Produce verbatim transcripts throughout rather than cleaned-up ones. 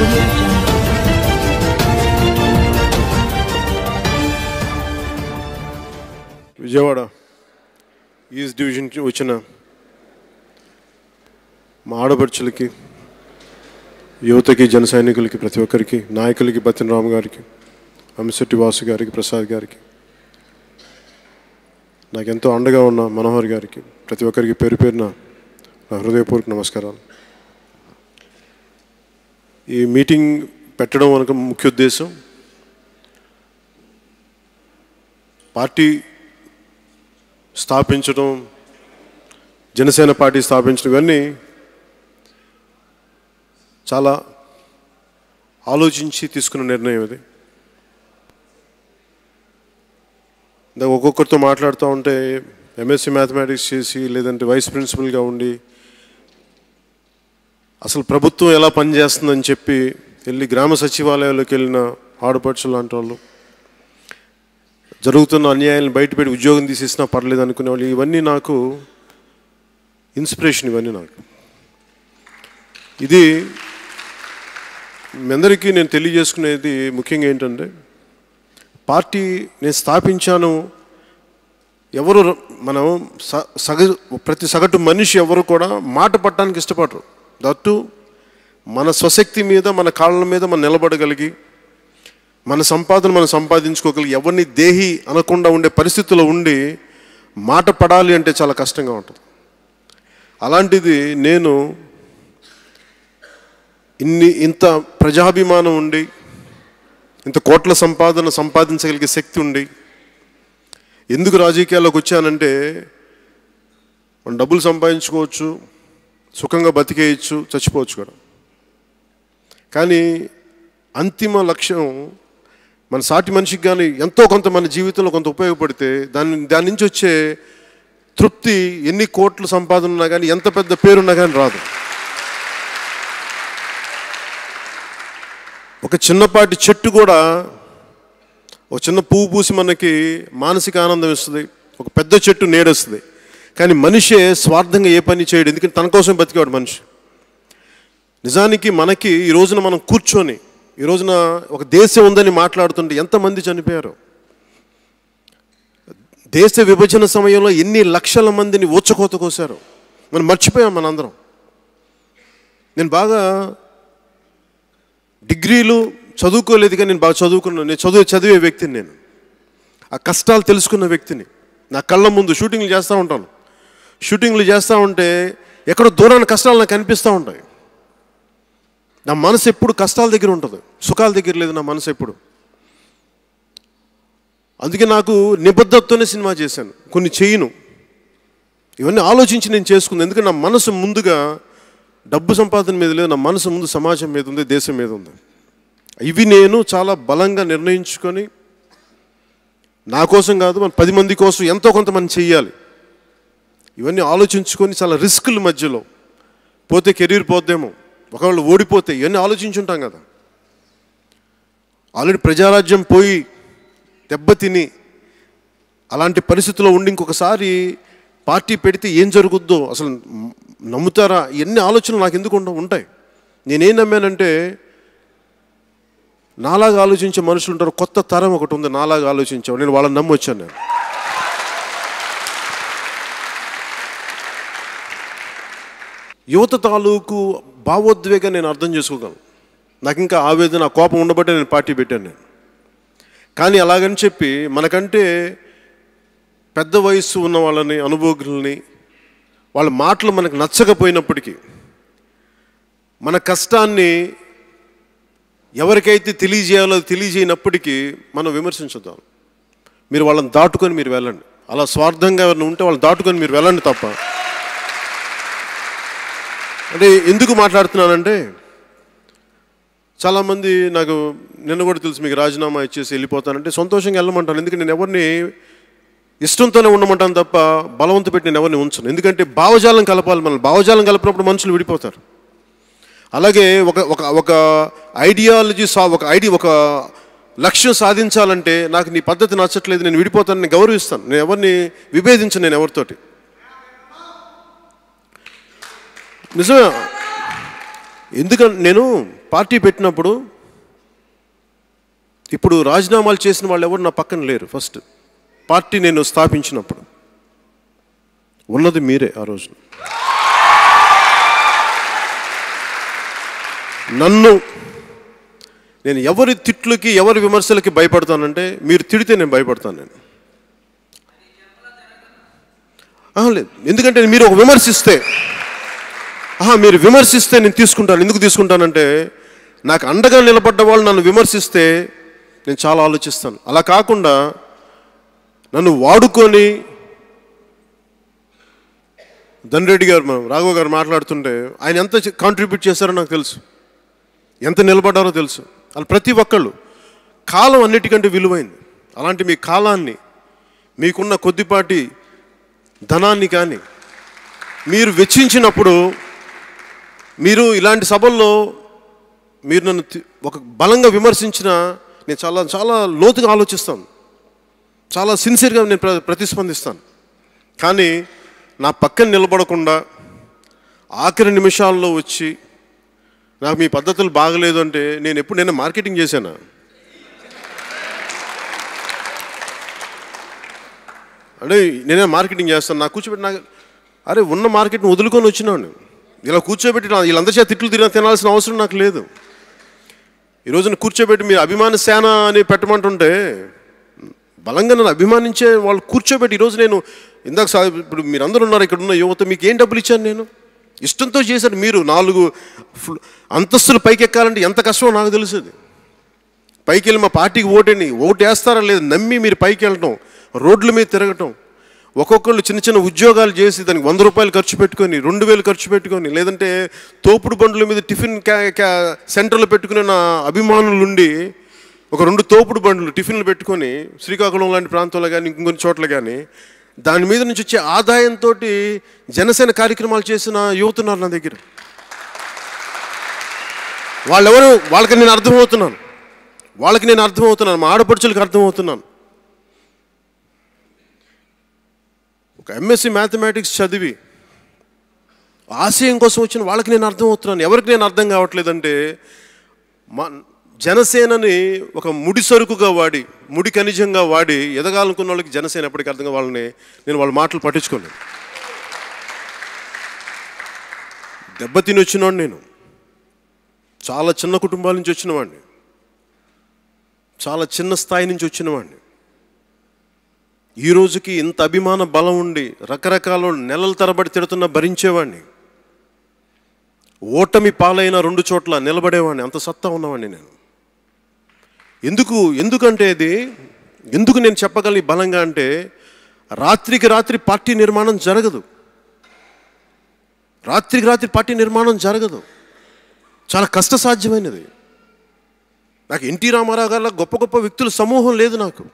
Vijayawada east డివిజన్కి వచ్చిన మా ఆడపడుచులకి, యువతకి, జన సైనికులకి, ప్రతి ఒక్కరికి, నాయకులకి, బతిన్ రామ్ గారికి, అంశెట్టి వాసు గారికి, ప్రసాద్ గారికి, నాకెంతో అండగా ఉన్న మనోహర్ గారికి, ప్రతి ఒక్కరికి పేరు పేరున నా హృదయపూర్వక నమస్కారాలు. ఈ మీటింగ్ పెట్టడం వరకు ముఖ్య ఉద్దేశం పార్టీ స్థాపించడం, జనసేన పార్టీ స్థాపించడం ఇవన్నీ చాలా ఆలోచించి తీసుకున్న నిర్ణయం ఇది. ఒక్కొక్కరితో మాట్లాడుతూ ఉంటే ఎంఎస్సీ మ్యాథమెటిక్స్ చేసి లేదంటే వైస్ ప్రిన్సిపల్గా ఉండి అసలు ప్రభుత్వం ఎలా పనిచేస్తుందని చెప్పి వెళ్ళి గ్రామ సచివాలయాల్లోకి వెళ్ళిన ఆడపడుచులు లాంటి వాళ్ళు, జరుగుతున్న అన్యాయాలను బయటపెట్టి ఉద్యోగం తీసేసినా పర్లేదు అనుకునే వాళ్ళు, ఇవన్నీ నాకు ఇన్స్పిరేషన్. ఇవన్నీ నాకు ఇది మీ అందరికీ నేను తెలియజేసుకునేది ముఖ్యంగా ఏంటంటే, పార్టీ నేను స్థాపించాను, ఎవరు మనం సగ ప్రతి సగటు మనిషి ఎవరు కూడా మాట పట్టడానికి ఇష్టపడరు. దట్టు మన స్వశక్తి మీద, మన కాళ్ళ మీద మనం నిలబడగలిగి, మన సంపాదన మనం సంపాదించుకోగలిగి, ఎవరిని దేహి అనకుండా ఉండే పరిస్థితుల్లో ఉండి మాట పడాలి అంటే చాలా కష్టంగా ఉంటుంది. అలాంటిది నేను ఇన్ని ఇంత ప్రజాభిమానం ఉండి, ఇంత కోట్ల సంపాదన సంపాదించగలిగే శక్తి ఉండి ఎందుకు రాజకీయాల్లోకి వచ్చానంటే, మనం డబ్బులు సంపాదించుకోవచ్చు, సుఖంగా బతికేయచ్చు, చచ్చిపోవచ్చు కూడా. కానీ అంతిమ లక్ష్యం మన సాటి మనిషికి కానీ ఎంతో కొంత మన జీవితంలో కొంత ఉపయోగపడితే దాని దాని నుంచి వచ్చే తృప్తి ఎన్ని కోట్ల సంపాదన ఉన్నా కానీ, ఎంత పెద్ద పేరున్నా కానీ రాదు. ఒక చిన్నపాటి చెట్టు కూడా ఒక చిన్న పువ్వు పూసి మనకి మానసిక ఆనందం ఇస్తుంది, ఒక పెద్ద చెట్టు నీడొస్తుంది. కానీ మనిషే స్వార్థంగా ఏ పని చేయడు, ఎందుకంటే తన కోసం బతికేవాడు మనిషి. నిజానికి మనకి ఈ రోజున మనం కూర్చొని ఈ రోజున ఒక దేశం ఉందని మాట్లాడుతుంటే ఎంతమంది చనిపోయారు. దేశ విభజన సమయంలో ఎన్ని లక్షల మందిని ఊచకోత కోసారు. మనం మర్చిపోయాం మనందరం. నేను బాగా డిగ్రీలు చదువుకోలేదు కానీ నేను బాగా చదువుకున్నాను. నేను చదువు చదివే వ్యక్తిని, నేను ఆ కష్టాలు తెలుసుకున్న వ్యక్తిని. నా కళ్ళ ముందు షూటింగ్లు చేస్తూ ఉంటాను. షూటింగ్లు చేస్తూ ఉంటే ఎక్కడో దూరాన్ని కష్టాలు నాకు కనిపిస్తూ ఉంటాయి. నా మనసు ఎప్పుడు కష్టాల దగ్గర ఉంటుంది, సుఖాల దగ్గర లేదు నా మనసు ఎప్పుడు. అందుకే నాకు నిబద్ధతతోనే సినిమా చేశాను, కొన్ని చేయను. ఇవన్నీ ఆలోచించి నేను చేసుకున్నాను. ఎందుకంటే నా మనసు ముందుగా డబ్బు సంపాదన మీద లేదు, నా మనసు ముందు సమాజం మీద ఉంది, దేశం మీద ఉంది. ఇవి నేను చాలా బలంగా నిర్ణయించుకొని, నా కోసం కాదు మన పది మంది కోసం ఎంతో కొంతమంది చెయ్యాలి, ఇవన్నీ ఆలోచించుకొని చాలా రిస్కుల మధ్యలో పోతే కెరీర్ పోద్దేమో, ఒకవేళ ఓడిపోతే, ఇవన్నీ ఆలోచించుంటాం కదా. ఆల్రెడీ ప్రజారాజ్యం పోయి దెబ్బతిని అలాంటి పరిస్థితుల్లో ఉండి ఇంకొకసారి పార్టీ పెడితే ఏం జరుగుద్దో అసలు నమ్ముతారా, ఇవన్నీ ఆలోచనలు నాకు ఎందుకు ఉంటాయి. నేనేం నమ్మానంటే, నాలాగా ఆలోచించే మనుషులు ఉంటారు, కొత్త తరం ఒకటి ఉంది నాలాగా ఆలోచించావు, నేను వాళ్ళని నమ్మొచ్చాను. నేను యువత తాలూకు భావోద్వేగం నేను అర్థం చేసుకోగలను. నాకు ఇంకా ఆవేదన, కోపం ఉండబట్టే నేను పార్టీ పెట్టాను నేను. కానీ అలాగని చెప్పి మనకంటే పెద్ద వయస్సు ఉన్న వాళ్ళని, అనుభవజ్ఞుల్ని, వాళ్ళ మాటలు మనకు నచ్చకపోయినప్పటికీ మన కష్టాన్ని ఎవరికైతే తెలియజేయాలో తెలియజేయనప్పటికీ మనం విమర్శించుదాం. మీరు వాళ్ళని దాటుకొని మీరు వెళ్ళండి. అలా స్వార్థంగా ఎవరైనా ఉంటే వాళ్ళని దాటుకొని మీరు వెళ్ళండి తప్ప. అంటే ఎందుకు మాట్లాడుతున్నానంటే, చాలామంది నాకు నిన్న కూడా తెలుసు, మీకు రాజీనామా ఇచ్చేసి వెళ్ళిపోతానంటే సంతోషంగా వెళ్ళమంటాను. ఎందుకంటే నేను ఎవరిని ఇష్టంతోనే ఉండమంటాను తప్ప బలవంత పెట్టి నేను ఎవరిని ఉంచను. ఎందుకంటే భావజాలం కలపాలి. మనం భావజాలం కలిపినప్పుడు మనుషులు విడిపోతారు. అలాగే ఒక ఒక ఒక ఐడియాలజీ సా ఒక ఐడి ఒక లక్ష్యం సాధించాలంటే నాకు నీ పద్ధతి నచ్చట్లేదు, నేను విడిపోతాను, నేను గౌరవిస్తాను. నేను ఎవరిని విభేదించను, నేను ఎవరితోటి. నిజమే. ఎందుకంటే నేను పార్టీ పెట్టినప్పుడు ఇప్పుడు రాజీనామాలు చేసిన వాళ్ళు ఎవరు నా పక్కన లేరు. ఫస్ట్ పార్టీ నేను స్థాపించినప్పుడు ఉన్నది మీరే. ఆ రోజు నన్ను నేను ఎవరి తిట్లకి ఎవరి విమర్శలకి భయపడతానంటే మీరు తిడితే నేను భయపడతాను. నేను లేదు, ఎందుకంటే మీరు ఒక విమర్శిస్తే ఆహా మీరు విమర్శిస్తే నేను తీసుకుంటాను. ఎందుకు తీసుకుంటానంటే నాకు అండగా నిలబడ్డ వాళ్ళు నన్ను విమర్శిస్తే నేను చాలా ఆలోచిస్తాను. అలా కాకుండా నన్ను వాడుకొని ధన్రెడ్డి గారు మనం రాఘవ గారు మాట్లాడుతుంటే ఆయన ఎంత కాంట్రిబ్యూట్ చేశారో నాకు తెలుసు, ఎంత నిలబడ్డారో తెలుసు. అలా ప్రతి ఒక్కళ్ళు కాలం అన్నిటికంటే విలువైంది. అలాంటి మీ కాలాన్ని మీకున్న కొద్దిపాటి ధనాన్ని కానీ మీరు వెచ్చించినప్పుడు మీరు ఇలాంటి సభల్లో మీరు నన్ను ఒక బలంగా విమర్శించిన నేను చాలా చాలా లోతుగా ఆలోచిస్తాను, చాలా సిన్సియర్గా నేను ప్ర ప్రతిస్పందిస్తాను. కానీ నా పక్కన నిలబడకుండా ఆఖరి నిమిషాల్లో వచ్చి నాకు మీ పద్ధతులు బాగలేదు అంటే నేను ఎప్పుడు నేను మార్కెటింగ్ చేశానా? అంటే నేనే మార్కెటింగ్ చేస్తాను. నాకు కూర్చోబెట్టి నాకు అరే ఉన్న మార్కెట్ని వదులుకొని వచ్చినాను. ఇలా కూర్చోబెట్టి వీళ్ళందరి చేత తిట్లు తిన తినాల్సిన అవసరం నాకు లేదు. ఈరోజున కూర్చోబెట్టి మీరు అభిమాన సేన అని పెట్టమంటుంటే బలంగా నన్ను అభిమానించే వాళ్ళు కూర్చోబెట్టి ఈరోజు నేను ఇందాక సా ఇప్పుడు మీరందరూ ఉన్నారు ఇక్కడ ఉన్న యువత, మీకు ఏం డబ్బులు ఇచ్చాను? నేను ఇష్టంతో చేశాను. మీరు నాలుగు అంతస్తులు పైకి ఎక్కాలంటే ఎంత కష్టమో నాకు తెలుస్తుంది. పైకి వెళ్ళి మా పార్టీకి ఓటేని ఓటు వేస్తారా లేదు నమ్మి మీరు పైకి వెళ్ళటం, రోడ్ల మీద తిరగటం, ఒక్కొక్కళ్ళు చిన్న చిన్న ఉద్యోగాలు చేసి దానికి వంద రూపాయలు ఖర్చు పెట్టుకొని రెండు వేలు ఖర్చు పెట్టుకొని లేదంటే తోపుడు బండ్ల మీద టిఫిన్ క్యా క్యా సెంటర్లు పెట్టుకునే నా అభిమానులుండి ఒక రెండు తోపుడు బండ్లు టిఫిన్లు పెట్టుకొని శ్రీకాకుళం లాంటి ప్రాంతాల్లో కానీ ఇంకొన్ని చోట్ల కానీ దాని మీద నుంచి వచ్చే ఆదాయంతో జనసేన కార్యక్రమాలు చేసిన యువతున్నారు నా దగ్గర. వాళ్ళెవరు వాళ్ళకి నేను అర్థమవుతున్నాను, వాళ్ళకి నేను అర్థమవుతున్నాను, మా ఆడపడుచులకు అర్థమవుతున్నాను. ఒక ఎంఎస్సి మ్యాథమెటిక్స్ చదివి ఆశయం కోసం వచ్చిన వాళ్ళకి నేను అర్థమవుతున్నాను. ఎవరికి నేను అర్థం కావట్లేదంటే మా జనసేనని ఒక ముడి సరుకుగా వాడి ముడి ఖనిజంగా వాడి ఎదగాలనుకున్న వాళ్ళకి జనసేన ఎప్పటికీ అర్థంగా వాళ్ళని నేను వాళ్ళ మాటలు పట్టించుకోలేను. దెబ్బతిని వచ్చినవాడిని, నేను చాలా చిన్న కుటుంబాల నుంచి వచ్చినవాడిని, చాలా చిన్న స్థాయి నుంచి వచ్చినవాడిని. ఈ రోజుకి ఇంత అభిమాన బలం ఉండి రకరకాల నెలల తరబడి తిడుతున్న భరించేవాడిని, ఓటమి పాలైన రెండు చోట్ల నిలబడేవాడిని, అంత సత్తా ఉన్నవాడిని నేను. ఎందుకు ఎందుకంటే ఇది ఎందుకు నేను చెప్పగలను బలంగా అంటే రాత్రికి రాత్రి పార్టీ నిర్మాణం జరగదు. రాత్రికి రాత్రి పార్టీ నిర్మాణం జరగదు, చాలా కష్టసాధ్యమైనది. నాకు ఎన్టీ రామారావు గారి గొప్ప గొప్ప వ్యక్తుల సమూహం లేదు నాకు.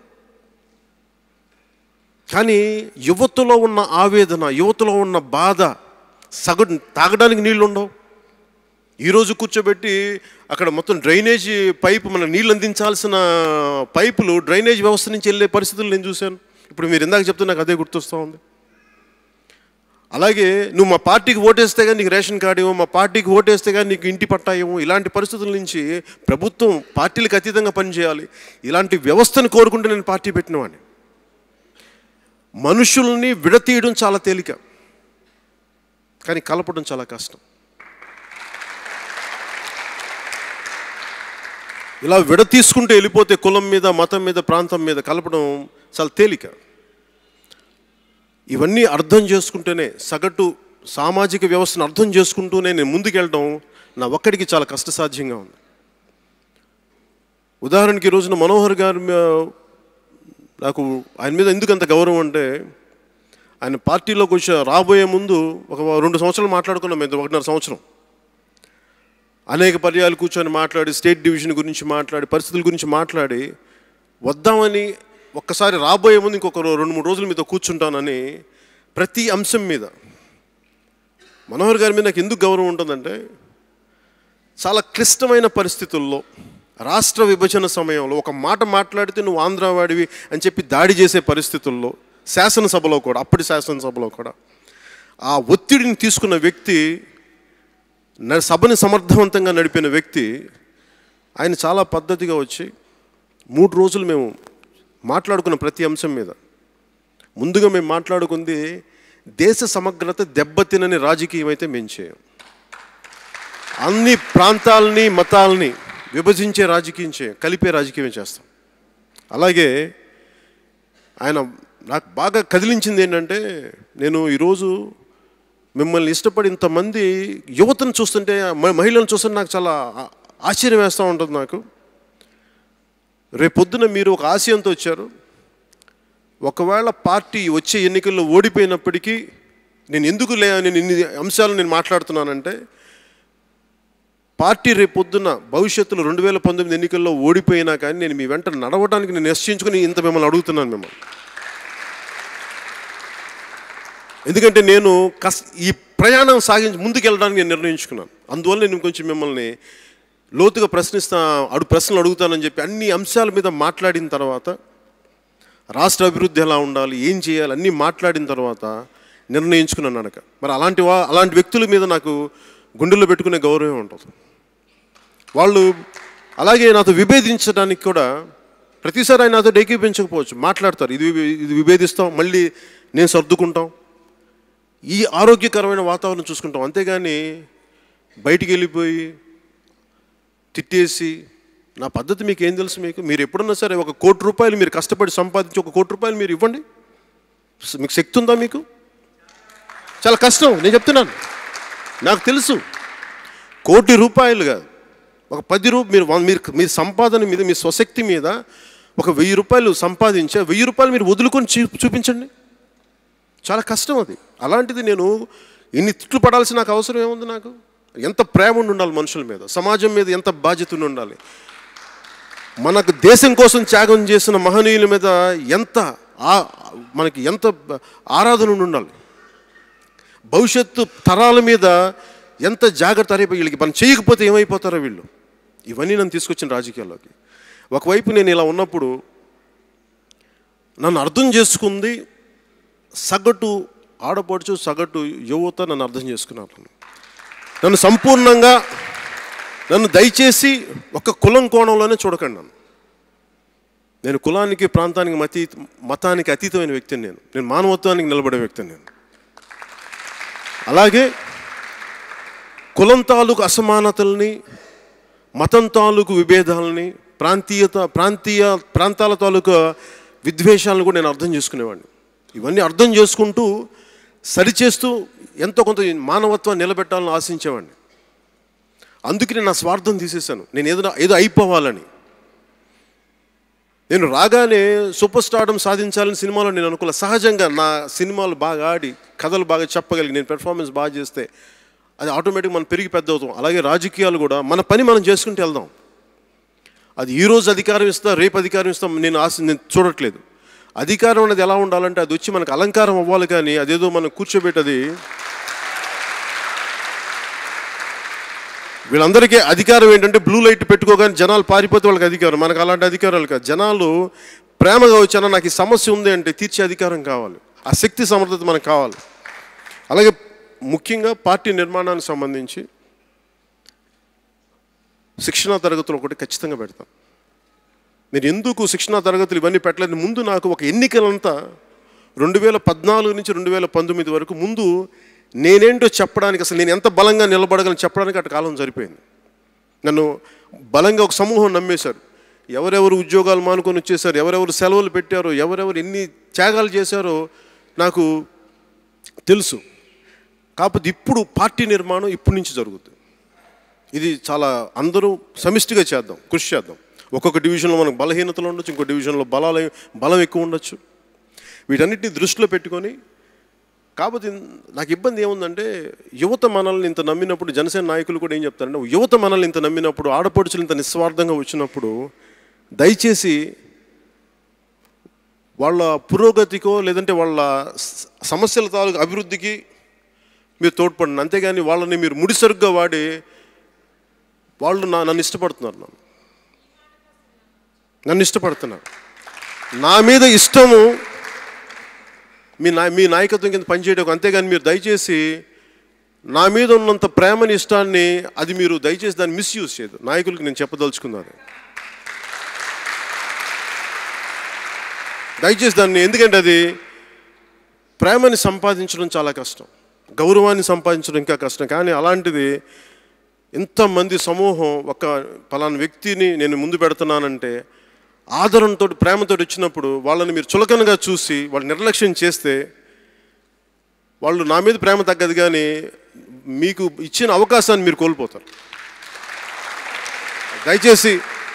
కానీ యువతలో ఉన్న ఆవేదన, యువతలో ఉన్న బాధ, సగటు తాగడానికి నీళ్ళు ఉండవు. ఈరోజు కూర్చోబెట్టి అక్కడ మొత్తం డ్రైనేజీ పైపు మన నీళ్ళు అందించాల్సిన పైపులు డ్రైనేజ్ వ్యవస్థ నుంచి వెళ్ళే పరిస్థితులు నేను చూశాను. ఇప్పుడు మీరు ఇందాక చెప్తే నాకు అదే గుర్తొస్తూ ఉంది. అలాగే నువ్వు మా పార్టీకి ఓటేస్తే కానీ నీకు రేషన్ కార్డు ఇవ్వము, మా పార్టీకి ఓటేస్తే కానీ నీకు ఇంటి పట్టా ఇవ్వము. ఇలాంటి పరిస్థితుల నుంచి ప్రభుత్వం పార్టీలకు అతీతంగా పనిచేయాలి, ఇలాంటి వ్యవస్థను కోరుకుంటూ నేను పార్టీ పెట్టినవాడిని. మనుషుల్ని విడతీయడం చాలా తేలిక, కానీ కలపడం చాలా కష్టం. ఇలా విడతీసుకుంటూ వెళ్ళిపోతే కులం మీద, మతం మీద, ప్రాంతం మీద కలపడం చాలా తేలిక. ఇవన్నీ అర్థం చేసుకుంటేనే, సగటు సామాజిక వ్యవస్థను అర్థం చేసుకుంటూనే నేను ముందుకెళ్ళడం నా ఒక్కడికి చాలా కష్టసాధ్యంగా ఉంది. ఉదాహరణకి ఈ రోజున మనోహర్ గారు నాకు ఆయన మీద ఎందుకు అంత గౌరవం అంటే ఆయన పార్టీలోకి వచ్చి రాబోయే ముందు ఒక రెండు సంవత్సరాలు మాట్లాడుకున్నాం, మేము ఒకటిన్నర సంవత్సరం అనేక పర్యాలు కూర్చొని మాట్లాడి స్టేట్ డివిజన్ గురించి మాట్లాడి పరిస్థితుల గురించి మాట్లాడి వద్దామని ఒక్కసారి రాబోయే ముందు ఇంకొక రెండు మూడు రోజుల మీతో కూర్చుంటానని ప్రతి అంశం మీద మనోహర్ గారి మీద నాకు ఎందుకు గౌరవం ఉంటుందంటే చాలా క్లిష్టమైన పరిస్థితుల్లో రాష్ట్ర విభజన సమయంలో ఒక మాట మాట్లాడితే నువ్వు ఆంధ్రవాడివి అని చెప్పి దాడి చేసే పరిస్థితుల్లో శాసనసభలో కూడా, అప్పటి శాసనసభలో కూడా ఆ ఒత్తిడిని తీసుకున్న వ్యక్తి సభని సమర్థవంతంగా నడిపిన వ్యక్తి. ఆయన చాలా పద్ధతిగా వచ్చి మూడు రోజులు మేము మాట్లాడుకున్న ప్రతి అంశం మీద ముందుగా మేము మాట్లాడుకుంది దేశ సమగ్రత దెబ్బతినని రాజకీయం అయితే మేము చేయం. అన్ని ప్రాంతాలని మతాలని విభజించే రాజకీయం చేయం, కలిపే రాజకీయం చేస్తాం. అలాగే ఆయన నాకు బాగా కదిలించింది ఏంటంటే, నేను ఈరోజు మిమ్మల్ని ఇష్టపడి ఇంతమంది యువతను చూస్తుంటే, మహిళలను చూస్తుంటే నాకు చాలా ఆశ్చర్యం వేస్తూ ఉంటుంది. నాకు రేపొద్దున మీరు ఒక ఆశయంతో వచ్చారు. ఒకవేళ పార్టీ వచ్చే ఎన్నికల్లో ఓడిపోయినప్పటికీ నేను ఎందుకు లే నేను ఇన్ని అంశాలు నేను మాట్లాడుతున్నానంటే, పార్టీ రేపొద్దున భవిష్యత్తులో రెండు వేల పంతొమ్మిది ఎన్నికల్లో ఓడిపోయినా కానీ నేను మీ వెంట నడవడానికి నేను నిశ్చయించుకుని ఇంత మిమ్మల్ని అడుగుతున్నాను మిమ్మల్ని. ఎందుకంటే నేను కస్ ఈ ప్రయాణం సాగించి ముందుకు వెళ్ళడానికి నేను నిర్ణయించుకున్నాను. అందువల్ల నేను కొంచెం మిమ్మల్ని లోతుగా ప్రశ్నిస్తా అడు ప్రశ్నలు అడుగుతానని చెప్పి అన్ని అంశాల మీద మాట్లాడిన తర్వాత, రాష్ట్ర అభివృద్ధి ఎలా ఉండాలి, ఏం చేయాలి అన్నీ మాట్లాడిన తర్వాత నిర్ణయించుకున్నాను నడక. మరి అలాంటి వా అలాంటి వ్యక్తుల మీద నాకు గుండెల్లో పెట్టుకునే గౌరవం ఉంటుంది. వాళ్ళు అలాగే నాతో విభేదించడానికి కూడా ప్రతిసారి ఆయన నాతో ఏకీపించకపోవచ్చు, మాట్లాడతారు. ఇది ఇది విభేదిస్తాం, మళ్ళీ నేను సర్దుకుంటాం, ఈ ఆరోగ్యకరమైన వాతావరణం చూసుకుంటాం. అంతేగాని బయటికి వెళ్ళిపోయి తిట్టేసి, నా పద్ధతి మీకు ఏం తెలుసు? మీకు మీరు ఎప్పుడన్నా సరే ఒక కోటి రూపాయలు మీరు కష్టపడి సంపాదించి ఒక కోటి రూపాయలు మీరు ఇవ్వండి, మీకు శక్తి ఉందా? మీకు చాలా కష్టం. నేను చెప్తున్నాను, నాకు తెలుసు. కోటి రూపాయలు కాదు, ఒక పది రూ మీరు మీరు మీ సంపాదన మీద, మీ స్వశక్తి మీద ఒక వెయ్యి రూపాయలు సంపాదించే వెయ్యి రూపాయలు మీరు వదులుకొని చూ చూపించండి. చాలా కష్టం అది. అలాంటిది నేను ఇన్ని తిట్లు పడాల్సిన నాకు అవసరం ఏముంది? నాకు ఎంత ప్రేమ ఉండాలి మనుషుల మీద, సమాజం మీద ఎంత బాధ్యత ఉండాలి, మనకు దేశం కోసం త్యాగం చేసిన మహనీయుల మీద ఎంత మనకి ఎంత ఆరాధన ఉండాలి, భవిష్యత్తు తరాల మీద ఎంత జాగ్రత్త. రేపు వీళ్ళకి మనం చేయకపోతే ఏమైపోతారో వీళ్ళు. ఇవన్నీ నన్ను తీసుకొచ్చిన రాజకీయాల్లోకి. ఒకవైపు నేను ఇలా ఉన్నప్పుడు నన్ను అర్థం చేసుకుంది సగటు ఆడపడుచు, సగటు యువత నన్ను అర్థం చేసుకున్నారు. నన్ను సంపూర్ణంగా, నన్ను దయచేసి ఒక కులం కోణంలోనే చూడకండి. నన్ను నేను కులానికి, ప్రాంతానికి, మతీ మతానికి అతీతమైన వ్యక్తిని. నేను నేను మానవత్వానికి నిలబడే వ్యక్తిని. నేను అలాగే కులం తాలూకు అసమానతల్ని, మతం తాలూకు విభేదాలని, ప్రాంతీయత ప్రాంతీయ ప్రాంతాల తాలూకు విద్వేషాలను కూడా నేను అర్థం చేసుకునేవాడిని. ఇవన్నీ అర్థం చేసుకుంటూ సరిచేస్తూ ఎంతో కొంత మానవత్వాన్ని నిలబెట్టాలని ఆశించేవాడిని. అందుకే నేను నా స్వార్థం తీసేశాను. నేను ఏదైనా ఏదో అయిపోవాలని. నేను రాగానే సూపర్ స్టార్డమ్ సాధించాలని సినిమాలో నేను అనుకోలే. సహజంగా నా సినిమాలు బాగా ఆడి, కథలు బాగా చెప్పగలిగి, నేను పెర్ఫార్మెన్స్ బాగా చేస్తే అది ఆటోమేటిక్గా మనం పెరిగి పెద్ద అవుతాం. అలాగే రాజకీయాలు కూడా మన పని మనం చేసుకుంటూ వెళ్దాం. అది ఈరోజు అధికారం ఇస్తా, రేపు అధికారం ఇస్తాం నేను ఆశ నేను చూడట్లేదు. అధికారం అనేది ఎలా ఉండాలంటే అది వచ్చి మనకు అలంకారం అవ్వాలి, కానీ అదేదో మనం కూర్చోబెట్టది. వీళ్ళందరికీ అధికారం ఏంటంటే బ్లూ లైట్ పెట్టుకోగానే జనాలు పారిపోతే వాళ్ళకి అధికారం. మనకు అలాంటి అధికారాలు కాదు. జనాలు ప్రేమగా వచ్చానా, నాకు ఈ సమస్య ఉంది అంటే తీర్చే అధికారం కావాలి, ఆ శక్తి సమర్థత మనకు కావాలి. అలాగే ముఖ్యంగా పార్టీ నిర్మాణానికి సంబంధించి శిక్షణా తరగతులు ఒకటి ఖచ్చితంగా పెడతాం. నేను ఎందుకు శిక్షణా తరగతులు ఇవన్నీ పెట్టలేదు? ముందు నాకు ఒక ఎన్నికలంతా రెండు వేల పద్నాలుగు నుంచి రెండు వేల పంతొమ్మిది వరకు ముందు నేనేంటో చెప్పడానికి, అసలు నేను ఎంత బలంగా నిలబడగలను చెప్పడానికి అటు కాలం సరిపోయింది. నన్ను బలంగా ఒక సమూహం నమ్మేశారు. ఎవరెవరు ఉద్యోగాలు మానుకొని వచ్చేసారు, ఎవరెవరు సెలవులు పెట్టారో, ఎవరెవరు ఎన్ని త్యాగాలు చేశారో నాకు తెలుసు. కాకపోతే ఇప్పుడు పార్టీ నిర్మాణం ఇప్పటి నుంచి జరుగుతుంది. ఇది చాలా అందరూ సమిష్టిగా చేద్దాం, కృషి చేద్దాం. ఒక్కొక్క డివిజన్లో మనకు బలహీనతలు ఉండొచ్చు, ఇంకో డివిజన్లో బలాలు బలం ఎక్కువ ఉండొచ్చు. వీటన్నిటిని దృష్టిలో పెట్టుకొని, కాకపోతే నాకు ఇబ్బంది ఏముందంటే, యువత మనల్ని ఇంత నమ్మినప్పుడు, జనసేన నాయకులు కూడా ఏం చెప్తారంటే, యువత మనల్ని ఇంత నమ్మినప్పుడు, ఆడపడుచులు ఇంత నిస్వార్థంగా వచ్చినప్పుడు దయచేసి వాళ్ళ పురోగతికో లేదంటే వాళ్ళ సమస్యల తాలూకు అభివృద్ధికి మీరు తోడ్పడండి. అంతేగాని వాళ్ళని మీరు ముడిసరుగ్గా వాడి వాళ్ళు నా నన్ను ఇష్టపడుతున్నారు, నన్ను నన్ను ఇష్టపడుతున్నారు నా మీద ఇష్టము మీ నా మీ నాయకత్వం కింద పనిచేయడం. అంతేగాని మీరు దయచేసి నా మీద ఉన్నంత ప్రేమని ఇష్టాన్ని అది మీరు దయచేసి దాన్ని మిస్యూజ్ చేయదు. నాయకులకు నేను చెప్పదలుచుకున్నాను, దయచేసి దాన్ని. ఎందుకంటే అది ప్రేమని సంపాదించడం చాలా కష్టం, గౌరవాన్ని సంపాదించడం ఇంకా కష్టం. కానీ అలాంటిది ఇంతమంది సమూహం ఒక పలానా వ్యక్తిని నేను ముందు పెడుతున్నానంటే ఆదరణతో ప్రేమతో వచ్చినప్పుడు వాళ్ళని మీరు చులకనగా చూసి వాళ్ళు నిర్లక్ష్యం చేస్తే వాళ్ళు నా మీద ప్రేమ తగ్గదు, కానీ మీకు ఇచ్చిన అవకాశాన్ని మీరు కోల్పోతారు. దయచేసి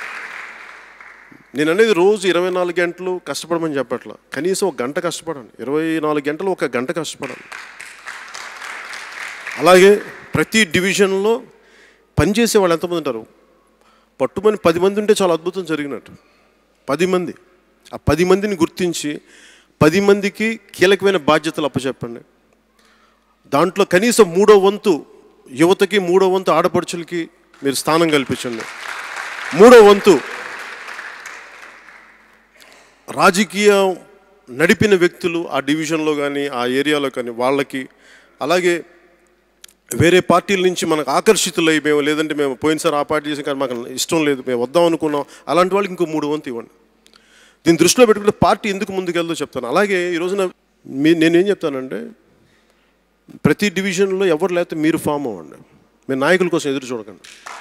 నేను అనేది రోజు ఇరవై నాలుగు గంటలు కష్టపడమని చెప్పట్లా, కనీసం ఒక గంట కష్టపడండి. ఇరవై నాలుగు గంటలు ఒక గంట కష్టపడండి. అలాగే ప్రతి డివిజన్లో పనిచేసే వాళ్ళు ఎంతమంది ఉంటారు? పట్టుమని పది మంది ఉంటే చాలా అద్భుతం జరిగినట్టు. పది మంది, ఆ పది మందిని గుర్తించి పది మందికి కీలకమైన బాధ్యతలు అప్పచెప్పండి. దాంట్లో కనీసం మూడో వంతు యువతకి, మూడో వంతు ఆడపడుచులకి మీరు స్థానం కల్పించండి. మూడో వంతు రాజకీయం నడిపిన వ్యక్తులు ఆ డివిజన్లో కానీ ఆ ఏరియాలో కానీ వాళ్ళకి, అలాగే వేరే పార్టీల నుంచి మనకు ఆకర్షితులై మేము లేదంటే మేము పోయినసారి ఆ పార్టీ చేసాం కానీ మాకు ఇష్టం లేదు మేము వద్దాం అనుకున్నాం, అలాంటి వాళ్ళకి ఇంకో మూడు వంతు ఇవ్వండి. దీన్ని దృష్టిలో పెట్టుకుంటే పార్టీ ఎందుకు ముందుకెళ్దో చెప్తాను. అలాగే ఈ రోజున మీ నేనేం చెప్తానంటే ప్రతి డివిజన్లో ఎవరు లేకపోతే మీరు ఫామ్ అవ్వండి. మీరు నాయకుల కోసం ఎదురు చూడకండి,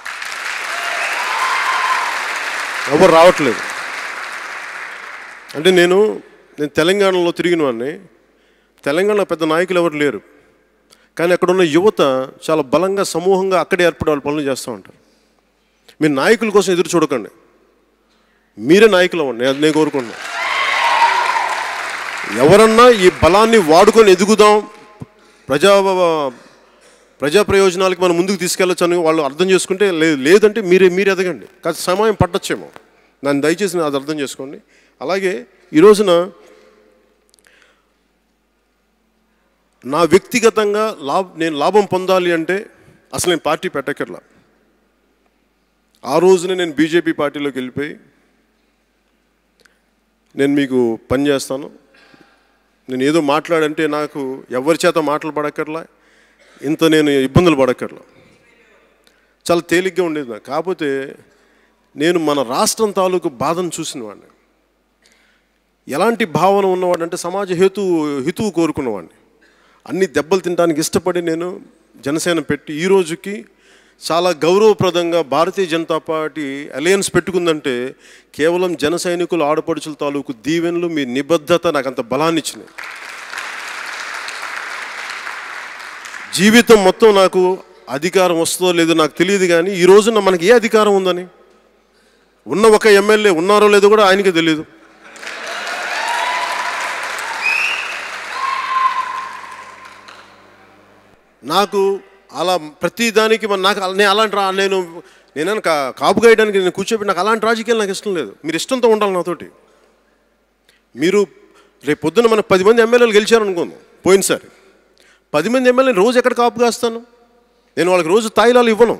ఎవరు రావట్లేదు. అంటే నేను నేను తెలంగాణలో తిరిగిన వాడిని, తెలంగాణలో పెద్ద నాయకులు ఎవరు లేరు, కానీ అక్కడ ఉన్న యువత చాలా బలంగా సమూహంగా అక్కడే ఏర్పడే వాళ్ళు పనులు చేస్తూ ఉంటారు. మీరు నాయకుల కోసం ఎదురు చూడకండి, మీరే నాయకులు అవ్వండి. అది నేను కోరుకుంటున్నాను. ఎవరన్నా ఈ బలాన్ని వాడుకొని ఎదుగుదాం, ప్రజా ప్రజా ప్రయోజనాలకి మనం ముందుకు తీసుకెళ్ళచ్చు అని వాళ్ళు అర్థం చేసుకుంటే లేదు, లేదంటే మీరే మీరు ఎదగండి. కాస్త సమయం పట్టచ్చేమో, నన్ను దయచేసి అది అర్థం చేసుకోండి. అలాగే ఈ రోజున నా వ్యక్తిగతంగా లాభ నేను లాభం పొందాలి అంటే అసలు నేను పార్టీ పెట్టకర్లా. ఆ రోజునే నేను బీజేపీ పార్టీలోకి వెళ్ళిపోయి నేను మీకు పని చేస్తాను, నేను ఏదో మాట్లాడంటే నాకు ఎవరి చేత మాటలు పడక్కర్లా, ఇంత నేను ఇబ్బందులు పడక్కర్లా, చాలా తేలిగ్గా ఉండేది నాకు. కాకపోతే నేను మన రాష్ట్రం తాలూకు బాధను చూసిన వాడిని. ఎలాంటి భావన ఉన్నవాడంటే సమాజ హేతు హితువు కోరుకున్నవాడిని. అన్ని దెబ్బలు తినడానికి ఇష్టపడి నేను జనసేన పెట్టి ఈ రోజుకి చాలా గౌరవప్రదంగా భారతీయ జనతా పార్టీ అలయన్స్ పెట్టుకుందంటే కేవలం జన సైనికులు ఆడపడుచుల తాలూకు దీవెనలు, మీ నిబద్ధత నాకు అంత బలాన్ని ఇచ్చినాయి. జీవితం మొత్తం నాకు అధికారం వస్తుందో లేదో నాకు తెలియదు, కానీ ఈ రోజున మనకి ఏ అధికారం ఉందని, ఉన్న ఒక ఎమ్మెల్యే ఉన్నారో లేదో కూడా ఆయనకే తెలియదు. నాకు అలా ప్రతిదానికి మన నాకు నేను అలాంటి రా నేను నేనైనా కా కాపు గాయడానికి నేను కూర్చోబెట్టి నాకు అలాంటి రాజకీయాలు నాకు ఇష్టం లేదు. మీరు ఇష్టంతో ఉండాలి నాతోటి. మీరు రేపు పొద్దున్న మన పది మంది ఎమ్మెల్యేలు గెలిచారనుకుందాం, పోయినసారి పది మంది ఎమ్మెల్యేలు రోజు ఎక్కడ కాపు కాస్తాను? నేను వాళ్ళకి రోజు తాయిలాలు ఇవ్వను.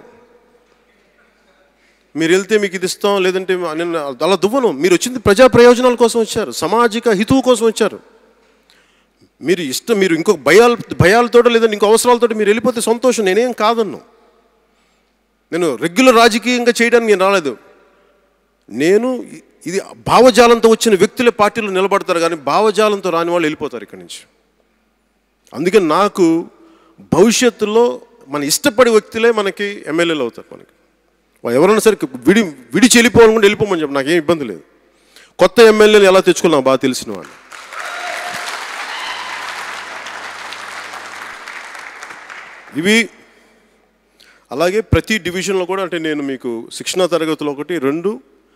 మీరు వెళ్తే మీకు ఇది ఇస్తాం లేదంటే నేను అలా దువ్వను. మీరు వచ్చింది ప్రజా ప్రయోజనాల కోసం వచ్చారు, సామాజిక హితువు కోసం వచ్చారు. మీరు ఇష్టం మీరు ఇంకొక భయాలు భయాలతో లేదంటే ఇంకో అవసరాలతో మీరు వెళ్ళిపోతే సంతోషం, నేనేం కాదన్ను. నేను రెగ్యులర్ రాజకీయంగా చేయడానికి నేను రాలేదు. నేను ఇది భావజాలంతో వచ్చిన వ్యక్తులే పార్టీలో నిలబడతారు, కానీ భావజాలంతో రాని వాళ్ళు వెళ్ళిపోతారు ఇక్కడి నుంచి. అందుకని నాకు భవిష్యత్తులో మన ఇష్టపడే వ్యక్తులే మనకి ఎమ్మెల్యేలు అవుతారు. మనకి ఎవరైనా సరే విడి విడిచి వెళ్ళిపోవాలనుకుంటే వెళ్ళిపోమని చెప్పి నాకేం ఇబ్బంది లేదు. కొత్త ఎమ్మెల్యేలు ఎలా తెచ్చుకోవాలి నాకు బాగా తెలిసిన వాళ్ళు. ఇవి అలాగే ప్రతి డివిజన్లో కూడా అంటే నేను మీకు శిక్షణా తరగతులు ఒకటి రెండు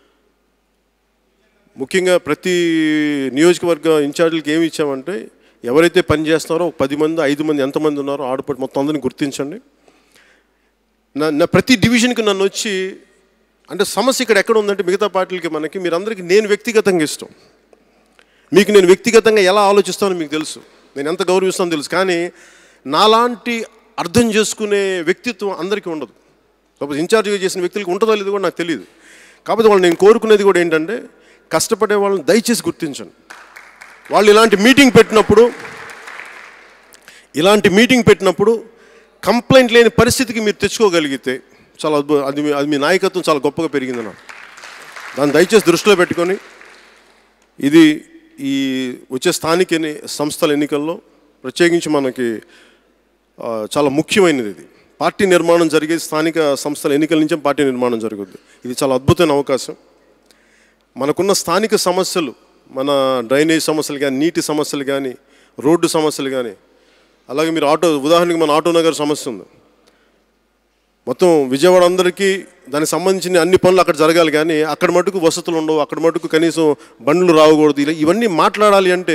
ముఖ్యంగా ప్రతి నియోజకవర్గ ఇన్ఛార్జీలకి ఏమి ఇచ్చామంటే ఎవరైతే పని చేస్తున్నారో ఒక పది మంది ఐదు మంది ఎంతమంది ఉన్నారో ఆడపడి మొత్తం అందరిని గుర్తించండి. నా నా ప్రతి డివిజన్కి నన్ను వచ్చి అంటే సమస్య ఇక్కడ ఎక్కడ ఉందంటే మిగతా పార్టీలకి మనకి మీరందరికీ నేను వ్యక్తిగతంగా ఇష్టం, మీకు నేను వ్యక్తిగతంగా ఎలా ఆలోచిస్తానో మీకు తెలుసు, నేను ఎంత గౌరవిస్తానో తెలుసు. కానీ నాలాంటి అర్థం చేసుకునే వ్యక్తిత్వం అందరికీ ఉండదు. సపోజ్ ఇన్ఛార్జిగా చేసిన వ్యక్తులకి ఉంటుందో లేదో కూడా నాకు తెలియదు. కాకపోతే వాళ్ళు నేను కోరుకునేది కూడా ఏంటంటే కష్టపడే వాళ్ళని దయచేసి గుర్తించండి. వాళ్ళు ఇలాంటి మీటింగ్ పెట్టినప్పుడు ఇలాంటి మీటింగ్ పెట్టినప్పుడు కంప్లైంట్ లేని పరిస్థితికి మీరు తెచ్చుకోగలిగితే చాలా అద్భుతం. అది మీ అది మీ నాయకత్వం చాలా గొప్పగా పెరిగిందన్న. దాన్ని దయచేసి దృష్టిలో పెట్టుకొని ఇది ఈ వచ్చే స్థానిక ఎన్ని సంస్థల ఎన్నికల్లో ప్రత్యేకించి మనకి చాలా ముఖ్యమైనది. ఇది పార్టీ నిర్మాణం జరిగే స్థానిక సంస్థల ఎన్నికల నుంచే పార్టీ నిర్మాణం జరుగుద్ది. ఇది చాలా అద్భుతమైన అవకాశం. మనకున్న స్థానిక సమస్యలు, మన డ్రైనేజ్ సమస్యలు కానీ, నీటి సమస్యలు కానీ, రోడ్డు సమస్యలు కానీ, అలాగే మీరు ఆటో ఉదాహరణకి మన ఆటో నగర్ సమస్య ఉంది. మొత్తం విజయవాడ అందరికీ దానికి సంబంధించిన అన్ని పనులు అక్కడ జరగాలి, కానీ అక్కడ మటుకు వసతులు ఉండవు, అక్కడ మటుకు కనీసం బండ్లు రావకూడదు. ఇలా ఇవన్నీ మాట్లాడాలి అంటే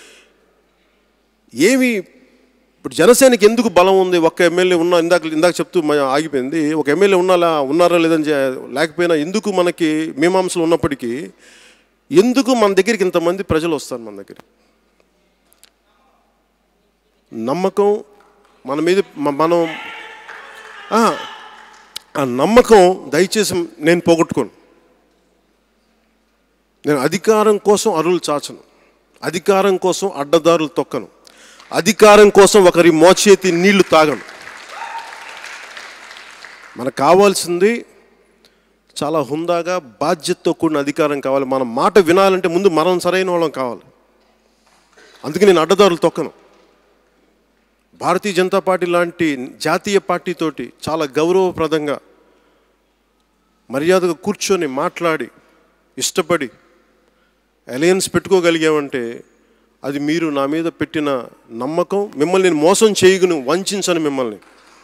ఏమి ఇప్పుడు జనసేనకి ఎందుకు బలం ఉంది? ఒక్క ఎమ్మెల్యే ఉన్నా, ఇందాక ఇందాక చెప్తూ ఆగిపోయింది, ఒక ఎమ్మెల్యే ఉన్నా ఉన్నారా లేదని లేకపోయినా ఎందుకు మనకి మీమాంసలు ఉన్నప్పటికీ ఎందుకు మన దగ్గరికి ఇంతమంది ప్రజలు వస్తారు? మన దగ్గర నమ్మకం మన మీద మనం ఆ నమ్మకం దయచేసి నేను పోగొట్టుకోను. నేను అధికారం కోసం అరువులు చాచను, అధికారం కోసం అడ్డదారులు తొక్కను, అధికారం కోసం ఒకరి మోచేతి నీళ్లు తాగను. మనకు కావాల్సింది చాలా హుందాగా బాధ్యతతో కూడిన అధికారం కావాలి. మన మాట వినాలంటే ముందు మనం సరైన వాళ్ళం కావాలి. అందుకే నేను అడ్డదారులు తొక్కను. భారతీయ జనతా పార్టీ లాంటి జాతీయ పార్టీతోటి చాలా గౌరవప్రదంగా మర్యాదగా కూర్చొని మాట్లాడి ఇష్టపడి అలయన్స్ పెట్టుకోగలిగామంటే అది మీరు నా మీద పెట్టిన నమ్మకం. మిమ్మల్ని నేను మోసం చేయగను, వంచను. మిమ్మల్ని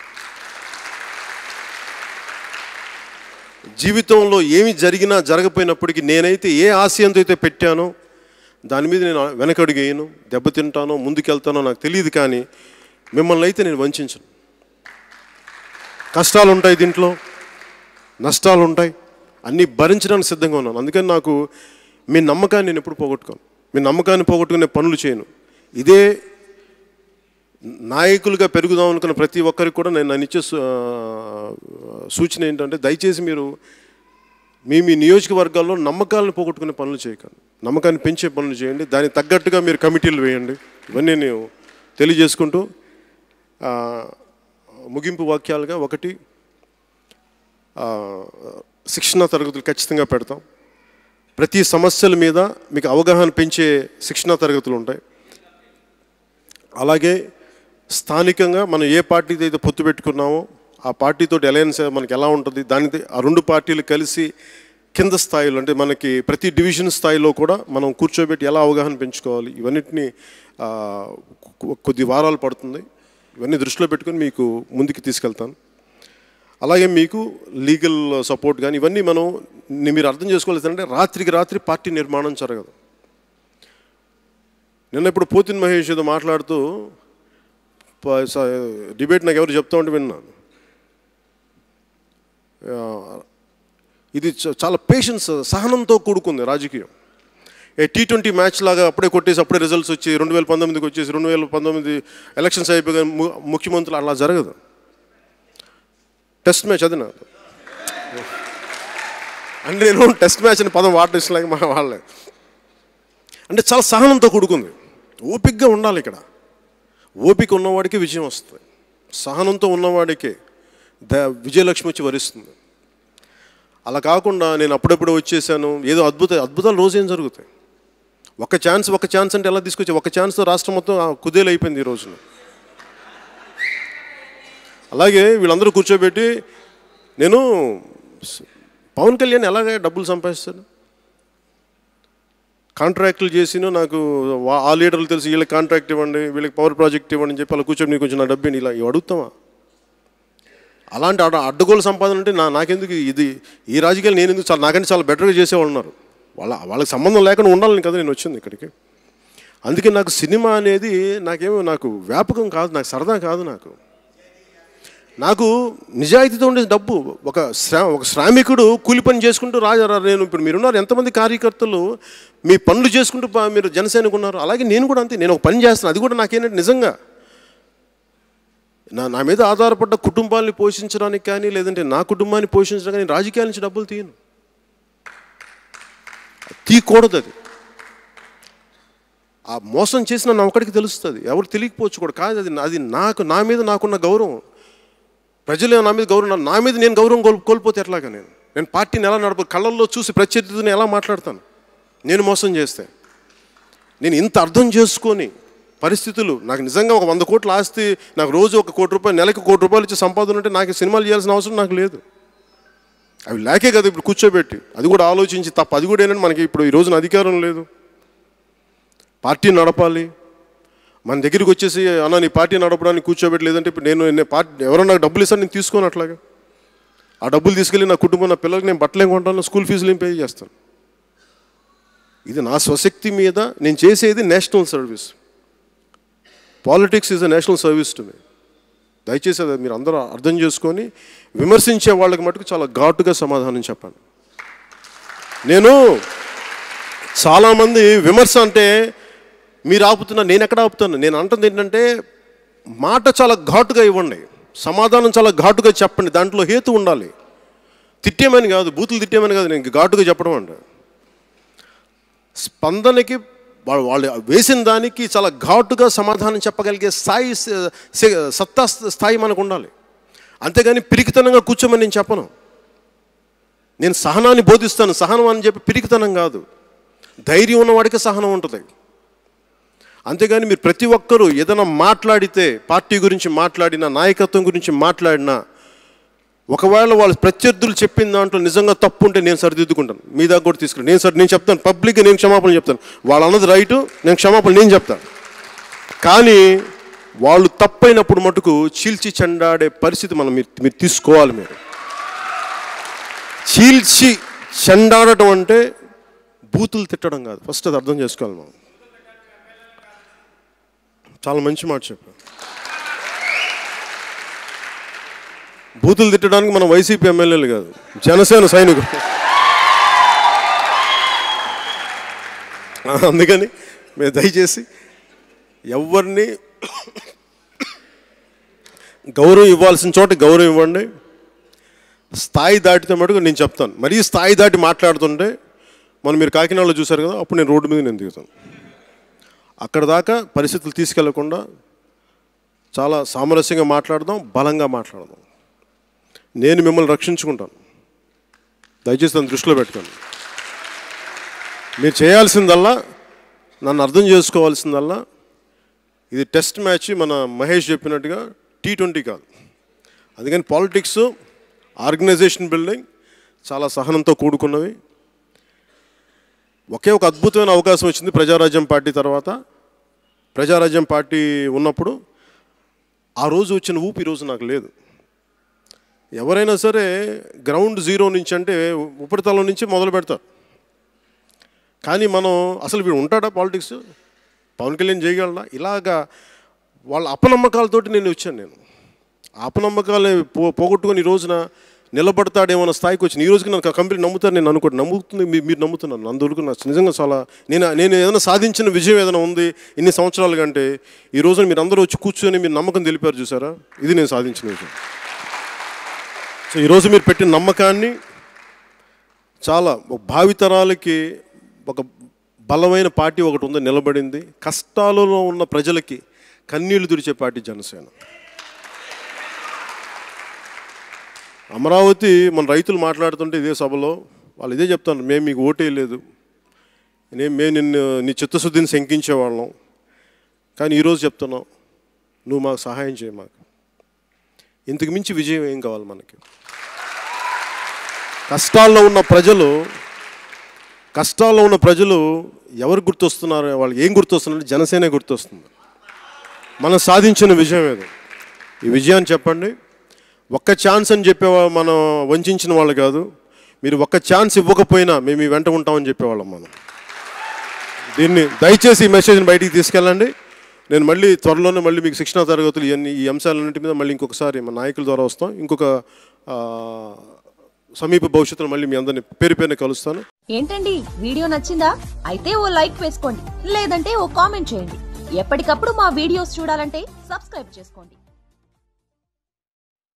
జీవితంలో ఏమి జరిగినా జరగపోయినప్పటికీ నేనైతే ఏ ఆశయంతో అయితే పెట్టానో దాని మీద నేను వెనకడుగేయను, దెబ్బతింటానో ముందుకెళ్తానో నాకు తెలియదు, కానీ మిమ్మల్ని అయితే నేను వంచను. కష్టాలు ఉంటాయి, దీంట్లో నష్టాలు ఉంటాయి, అన్నీ భరించడానికి సిద్ధంగా ఉన్నాను. అందుకని నాకు మీ నమ్మకాన్ని నేను ఎప్పుడు పోగొట్టుకోను. మీ నమ్మకాన్ని పోగొట్టుకునే పనులు చేయను. ఇదే నాయకులుగా పెరుగుదాం అనుకున్న ప్రతి ఒక్కరికి కూడా నేను నన్ను ఇచ్చే సూచన ఏంటంటే దయచేసి మీరు మీ మీ నియోజకవర్గాల్లో నమ్మకాలను పోగొట్టుకునే పనులు చేయకండి, నమ్మకాన్ని పెంచే పనులు చేయండి. దానికి తగ్గట్టుగా మీరు కమిటీలు వేయండి. ఇవన్నీ నేను తెలియజేసుకుంటూ ముగింపు వాక్యాలుగా ఒకటి, శిక్షణా తరగతులు ఖచ్చితంగా పెడతాం. ప్రతి సమస్యల మీద మీకు అవగాహన పెంచే శిక్షణా తరగతులు ఉంటాయి. అలాగే స్థానికంగా మనం ఏ పార్టీతో అయితే పొత్తు పెట్టుకున్నామో ఆ పార్టీతో అలయన్స్ మనకి ఎలా ఉంటుంది, దాని ఆ రెండు పార్టీలు కలిసి కింద స్థాయిలో అంటే మనకి ప్రతి డివిజన్ స్థాయిలో కూడా మనం కూర్చోబెట్టి ఎలా అవగాహన పెంచుకోవాలి, ఇవన్నిటిని కొద్ది వారాలు పడుతుంది. ఇవన్నీ దృష్టిలో పెట్టుకొని మీకు ముందుకు తీసుకెళ్తాను. అలాగే మీకు లీగల్ సపోర్ట్ కానీ ఇవన్నీ మనం మీరు అర్థం చేసుకోవాల్సిందంటే రాత్రికి రాత్రి పార్టీ నిర్మాణం జరగదు. నిన్న ఇప్పుడు పోతిన్ మహేష్ ఏదో మాట్లాడుతూ డిబేట్ నాకు ఎవరు చెప్తా ఉంటే విన్నాను. ఇది చాలా పేషెన్స్, సహనంతో కూడుకుంది రాజకీయం. ఏ టీ ట్వంటీ మ్యాచ్ లాగా అప్పుడే కొట్టేసి అప్పుడే రిజల్ట్స్ వచ్చి రెండు వేల పంతొమ్మిదికి వచ్చేసి రెండు వేల పంతొమ్మిది ఎలక్షన్స్ అయిపోయి ముఖ్యమంత్రులు అలా జరగదు. టెస్ట్ మ్యాచ్ అది నాకు అంటే నేను టెస్ట్ మ్యాచ్ అని పదం వాడటం ఇష్టం మా వాళ్ళే. అంటే చాలా సహనంతో కూడుకుంది, ఓపికగా ఉండాలి. ఇక్కడ ఓపిక ఉన్నవాడికి విజయం వస్తుంది, సహనంతో ఉన్నవాడికే ద విజయలక్ష్మి వచ్చి వరిస్తుంది. అలా కాకుండా నేను అప్పుడప్పుడు వచ్చేసాను ఏదో అద్భుత అద్భుతాలు రోజు ఏం జరుగుతాయి. ఒక ఛాన్స్ ఒక ఛాన్స్ అంటే ఎలా తీసుకొచ్చి ఒక ఛాన్స్తో రాష్ట్రం మొత్తం కుదేలు అయిపోయింది ఈ రోజున. అలాగే వీళ్ళందరూ కూర్చోబెట్టి నేను పవన్ కళ్యాణ్ ఎలాగ డబ్బులు సంపాదిస్తాను, కాంట్రాక్టులు చేసినో నాకు ఆ లీడర్లు తెలిసి వీళ్ళకి కాంట్రాక్ట్ ఇవ్వండి, వీళ్ళకి పవర్ ప్రాజెక్ట్ ఇవ్వండి అని చెప్పి అలా కూర్చొని నీకు కొంచెం నా డబ్బుని ఇలా ఇవి అడుగుతామా? అలాంటి అడ అడ్డగోలు సంపాదన అంటే నా నాకెందుకు ఇది ఈ రాజకీయాలు నేను ఎందుకు చాలా నాకంటే చాలా బెటర్గా చేసేవాళ్ళు ఉన్నారు. వాళ్ళ వాళ్ళకి సంబంధం లేకుండా ఉండాలని కదా నేను వచ్చింది ఇక్కడికి. అందుకే నాకు సినిమా అనేది నాకేమో నాకు వ్యాపకం కాదు, నాకు సరదా కాదు. నాకు నాకు నిజాయితీతో ఉండే డబ్బు ఒక శ్రా ఒక శ్రామికుడు కూలి పని చేసుకుంటూ రాజా నేను ఇప్పుడు మీరున్నారు ఎంతమంది కార్యకర్తలు మీ పనులు చేసుకుంటూ మీరు జనసేనకు ఉన్నారు. అలాగే నేను కూడా అంతే, నేను ఒక పని చేస్తాను. అది కూడా నాకేంటంటే నిజంగా నా నా మీద ఆధారపడ్డ కుటుంబాన్ని పోషించడానికి కానీ లేదంటే నా కుటుంబాన్ని పోషించడానికి కానీ రాజకీయాల నుంచి డబ్బులు తీయను, తీయకూడదు. అది ఆ మోసం చేసిన నా ఒకటికి తెలుస్తుంది, ఎవరు తెలియకపోవచ్చు కూడా కాదు. అది అది నాకు నా మీద నాకున్న గౌరవం. ప్రజలు నా మీద గౌరవం, నా మీద నేను గౌరవం కోల్ కోల్పోతే ఎట్లాగా నేను నేను పార్టీని ఎలా నడప, కళ్ళల్లో చూసి ప్రత్యర్థిని ఎలా మాట్లాడతాను నేను మోసం చేస్తే? నేను ఇంత అర్థం చేసుకొని పరిస్థితులు, నాకు నిజంగా ఒక వంద కోట్ల ఆస్తి, నాకు రోజు ఒక కోటి రూపాయలు, నెలకి కోటి రూపాయలు ఇచ్చే సంపాదన ఉంటే నాకు సినిమాలు చేయాల్సిన అవసరం నాకు లేదు. అవి లేకే కదా ఇప్పుడు కూర్చోబెట్టి, అది కూడా ఆలోచించి తప్ప, అది కూడా ఏంటంటే మనకి ఇప్పుడు ఈ రోజున అధికారం లేదు, పార్టీ నడపాలి. మన దగ్గరికి వచ్చేసి అన్న నీ పార్టీ నడపడానికి కూర్చోబెట్టి, లేదంటే ఇప్పుడు నేను నేను పార్టీ ఎవరో నాకు డబ్బులు ఇస్తాను, నేను తీసుకోను. అట్లాగా ఆ డబ్బులు తీసుకెళ్ళి నా కుటుంబం, నా పిల్లలకి నేను బట్టలు ఏం కొంటాను, స్కూల్ ఫీజులు ఏం పే చేస్తాను. ఇది నా స్వశక్తి మీద నేను చేసేది national service. Politics is a national service to me. దయచేసి అది మీరు అందరూ అర్థం చేసుకొని, విమర్శించే వాళ్ళకి మటుకు చాలా ఘాటుగా సమాధానం చెప్పండి. నేను చాలామంది విమర్శ అంటే మీరు ఆపుతున్నా, నేను ఎక్కడ ఆపుతాను? నేను అంటుంది ఏంటంటే మాట చాలా ఘాటుగా ఇవ్వండి, సమాధానం చాలా ఘాటుగా చెప్పండి, దాంట్లో హేతు ఉండాలి. తిట్టేమని కాదు, బూతులు తిట్టేమని కాదు, నేను ఘాటుగా చెప్పడం అంటే స్పందనకి వాళ్ళు వాళ్ళు వేసిన దానికి చాలా ఘాటుగా సమాధానం చెప్పగలిగే స్థాయి, సత్తా స్థాయి మనకు ఉండాలి. అంతేగాని పిరికితనంగా కూర్చోమని నేను చెప్పను. నేను సహనాన్ని బోధిస్తాను, సహనం అని చెప్పి పిరికితనం కాదు. ధైర్యం ఉన్నవాడికి సహనం ఉంటుంది. అంతేగాని మీరు ప్రతి ఒక్కరూ ఏదైనా మాట్లాడితే, పార్టీ గురించి మాట్లాడినా, నాయకత్వం గురించి మాట్లాడినా, ఒకవేళ వాళ్ళు ప్రత్యర్థులు చెప్పిన దాంట్లో నిజంగా తప్పు ఉంటే నేను సరిదిద్దుకుంటాను, మీ దగ్గర కూడా తీసుకుని నేను సరి నేను చెప్తాను, పబ్లిక్గా నేను క్షమాపణ చెప్తాను. వాళ్ళు అన్నది రైటు, నేను క్షమాపణ నేను చెప్తాను. కానీ వాళ్ళు తప్పైనప్పుడు మటుకు చీల్చి చెండాడే పరిస్థితి మనం మీరు మీరు తీసుకోవాలి. మీరు చీల్చి చెండాడటం అంటే బూతులు తిట్టడం కాదు, ఫస్ట్ అది అర్థం చేసుకోవాలి. మనం చాలా మంచి మాట చెప్పాం. బూతులు తిట్టడానికి మనం వైసీపీ ఎమ్మెల్యేలు కాదు, జనసేన సైనికులు. అందుకని మీరు దయచేసి ఎవరిని గౌరవం ఇవ్వాల్సిన చోట గౌరవం ఇవ్వండి. స్థాయి దాటితే మటుకు నేను చెప్తాను. మరీ స్థాయి దాటి మాట్లాడుతుంటే, మనం మీరు కాకినాడలో చూశారు కదా, అప్పుడు నేను రోడ్డు మీద నేను దిగుతాను. అక్కడ దాకా పరిస్థితులు తీసుకెళ్లకుండా చాలా సామరస్యంగా మాట్లాడదాం, బలంగా మాట్లాడదాం. నేను మిమ్మల్ని రక్షించుకుంటాను, దయచేసి దాన్ని దృష్టిలో పెట్టుకోండి. మీరు చేయాల్సిందల్లా, నన్ను అర్థం చేసుకోవాల్సిందల్లా, ఇది టెస్ట్ మ్యాచ్, మన మహేష్ చెప్పినట్టుగా టీ ట్వంటీ కాదు. అందుకని పాలిటిక్స్, ఆర్గనైజేషన్ బిల్డింగ్ చాలా సహనంతో కూడుకున్నవి. ఒకే ఒక అద్భుతమైన అవకాశం వచ్చింది ప్రజారాజ్యం పార్టీ తర్వాత. ప్రజారాజ్యం పార్టీ ఉన్నప్పుడు ఆ రోజు వచ్చిన ఊపి ఈరోజు నాకు లేదు. ఎవరైనా సరే గ్రౌండ్ జీరో నుంచి అంటే ఉపరితలం నుంచి మొదలు పెడతారు. కానీ మనం అసలు వీడు ఉంటాడా పాలిటిక్స్, పవన్ కళ్యాణ్ చేయగలడా, ఇలాగా వాళ్ళ అపనమ్మకాలతోటి నేను వచ్చాను. నేను అపనమ్మకాలు పో పోగొట్టుకొని ఈ రోజున నిలబడతాడేమో అన్న స్థాయికి వచ్చింది. ఈ రోజుకి నాకు కంపెనీ నమ్ముతారు, నేను అనుకోండి, నమ్ముతుంది మీరు నమ్ముతున్నాను. అందువరకు నాకు నిజంగా చాలా నేను నేను ఏదైనా సాధించిన విజయం ఏదైనా ఉంది ఇన్ని సంవత్సరాల కంటే, ఈ రోజున మీరు అందరూ వచ్చి కూర్చొని మీరు నమ్మకం తెలిపారు చూసారా, ఇది నేను సాధించిన విజయం. సో ఈరోజు మీరు పెట్టిన నమ్మకాన్ని చాలా భావితరాలకి ఒక బలమైన పార్టీ ఒకటి ఉంది, నిలబడింది. కష్టాలలో ఉన్న ప్రజలకి కన్నీళ్లు తుడిచే పార్టీ జనసేన. అమరావతి మన రైతులు మాట్లాడుతుంటే ఇదే సభలో వాళ్ళు ఇదే చెప్తాను, మేము మీకు ఓటే లేదు, నేను మేము నిన్ను నీ చిత్తశుద్ధిని శంకించేవాళ్ళం, కానీ ఈరోజు చెప్తున్నాం నువ్వు మాకు సహాయం చేయ, మాకు ఇంతకు మించి విజయం ఏం కావాలి మనకి. కష్టాల్లో ఉన్న ప్రజలు కష్టాల్లో ఉన్న ప్రజలు ఎవరు గుర్తొస్తున్నారు, వాళ్ళు ఏం గుర్తొస్తున్నారు, జనసేనే గుర్తొస్తుంది. మనం సాధించిన విజయం ఏదో, ఈ విజయాన్ని చెప్పండి. ఒక్క ఛాన్స్ అని చెప్పేవా, మనం వంచిన వాళ్ళు కాదు. మీరు ఒక్క ఛాన్స్ ఇవ్వకపోయినా మేము ఈ వెంట ఉంటామని చెప్పేవాళ్ళం మనం. దీన్ని దయచేసి ఈ మెసేజ్ని బయటికి తీసుకెళ్ళండి. నేను మళ్ళీ త్వరలోనే మళ్ళీ మీకు శిక్షణా తరగతులు ఇవన్నీ ఈ అంశాలన్నింటి మీద మళ్ళీ ఇంకొకసారి మా నాయకుల ద్వారా వస్తాం. ఇంకొక సమీప భవిష్యత్తులో మళ్ళీ మీ అందరిని పేరు పేరుని కలుస్తాను. ఏంటండి వీడియో నచ్చిందా? అయితే ఓ లైక్ వేసుకోండి, లేదంటే ఓ కామెంట్ చేయండి. ఎప్పటికప్పుడు మా వీడియోస్ చూడాలంటే సబ్స్క్రైబ్ చేసుకోండి.